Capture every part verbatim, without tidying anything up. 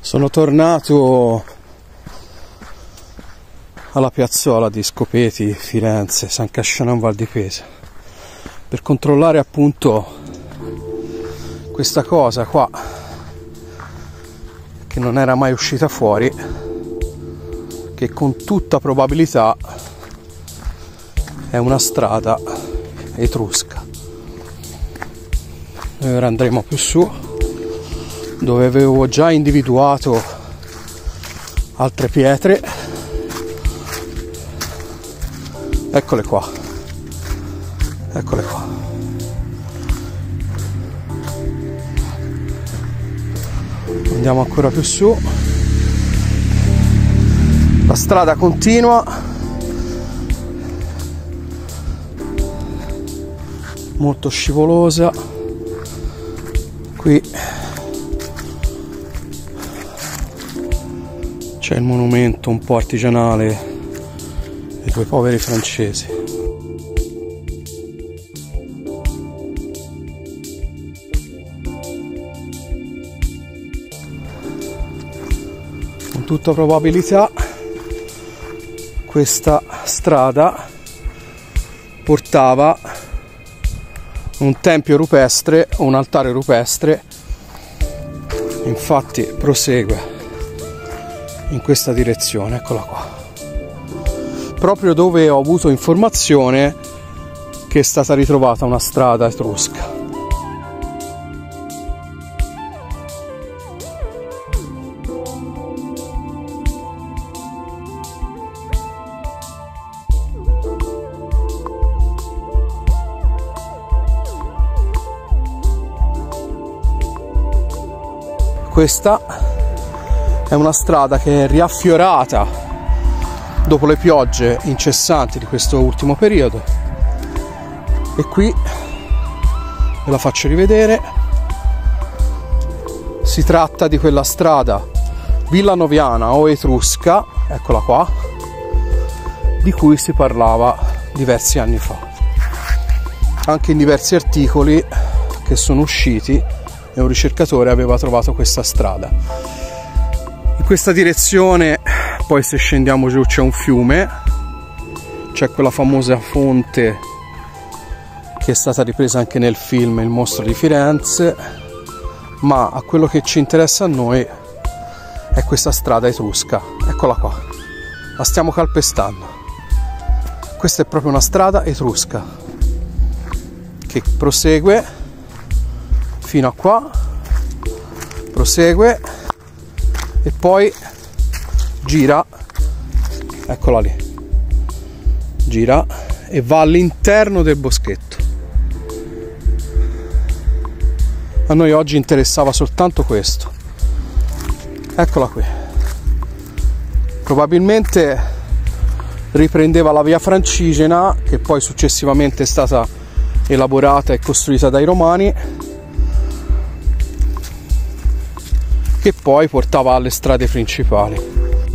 Sono tornato alla piazzola di Scopeti, Firenze, San Casciano Val di Pesa, per controllare appunto questa cosa qua che non era mai uscita fuori, che con tutta probabilità è una strada etrusca. Noi ora andremo più su, dove avevo già individuato altre pietre. Eccole qua, eccole qua. Andiamo ancora più su. La strada continua, molto scivolosa. Qui c'è il monumento un po' artigianale dei due poveri francesi. Con tutta probabilità questa strada portava un tempio rupestre o un altare rupestre. Infatti prosegue in questa direzione, eccola qua, proprio dove ho avuto informazione che è stata ritrovata una strada etrusca. Questa è una strada che è riaffiorata dopo le piogge incessanti di questo ultimo periodo, e qui ve la faccio rivedere. Si tratta di quella strada villanoviana o etrusca, eccola qua, di cui si parlava diversi anni fa, anche in diversi articoli che sono usciti, e un ricercatore aveva trovato questa strada. In questa direzione poi, se scendiamo giù, c'è un fiume, c'è quella famosa fonte che è stata ripresa anche nel film Il mostro di Firenze, ma a quello che ci interessa a noi è questa strada etrusca. Eccola qua, la stiamo calpestando. Questa è proprio una strada etrusca che prosegue fino a qua, prosegue e poi gira, eccola lì, gira e va all'interno del boschetto. A noi oggi interessava soltanto questo. Eccola qui. Probabilmente riprendeva la via Francigena, che poi successivamente è stata elaborata e costruita dai Romani, che poi portava alle strade principali.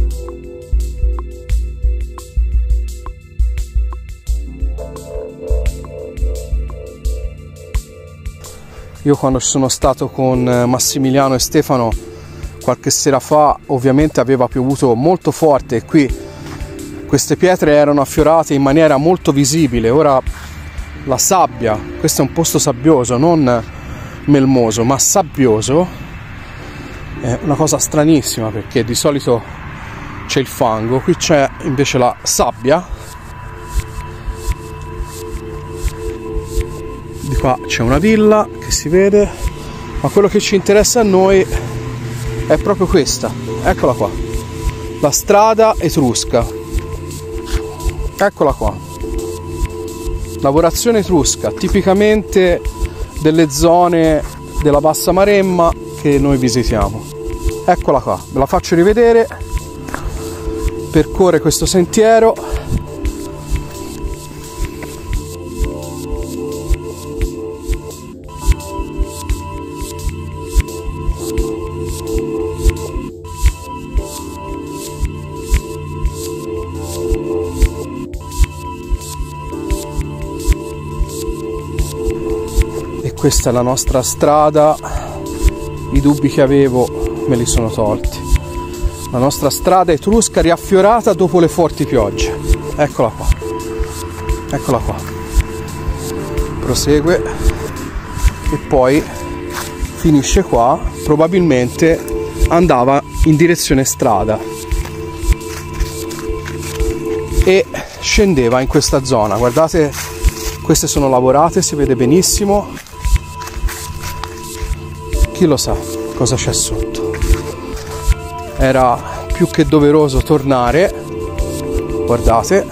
Io, quando sono stato con Massimiliano e Stefano qualche sera fa, ovviamente aveva piovuto molto forte e qui queste pietre erano affiorate in maniera molto visibile. Ora la sabbia, questo è un posto sabbioso, non melmoso ma sabbioso. È una cosa stranissima, perché di solito c'è il fango, qui c'è invece la sabbia. Di qua c'è una villa che si vede, ma quello che ci interessa a noi è proprio questa, eccola qua, la strada etrusca, eccola qua, lavorazione etrusca, tipicamente delle zone della Bassa Maremma che noi visitiamo. Eccola qua, ve la faccio rivedere. Percorre questo sentiero, e questa è la nostra strada. I dubbi che avevo me li sono tolti. La nostra strada etrusca riaffiorata dopo le forti piogge. Eccola qua, eccola qua. Prosegue e poi finisce qua. Probabilmente andava in direzione strada e scendeva in questa zona. Guardate, queste sono lavorate, si vede benissimo. Chi lo sa cosa c'è sotto. Era più che doveroso tornare. Guardate,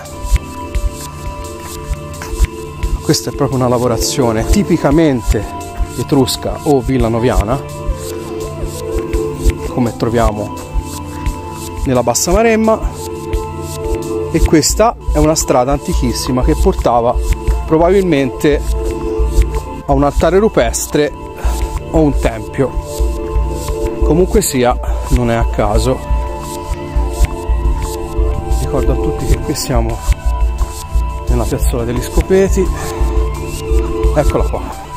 questa è proprio una lavorazione tipicamente etrusca o villanoviana, come troviamo nella Bassa Maremma. E questa è una strada antichissima che portava probabilmente a un altare rupestre o un tempio. Comunque sia, non è a caso. Ricordo a tutti che qui siamo nella piazzola degli Scopeti. Eccola qua.